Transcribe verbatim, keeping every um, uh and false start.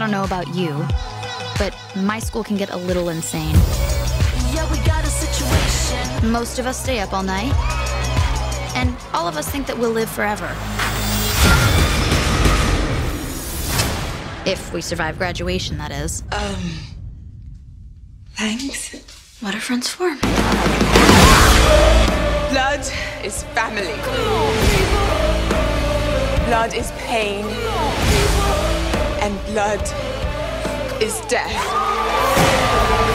don't know about you, but my school can get a little insane. Yeah, we got a situation. Most of us stay up all night, and all of us think that we'll live forever. If we survive graduation, that is. Um, thanks. What are friends for? Blood is family. Blood is pain. And blood is death.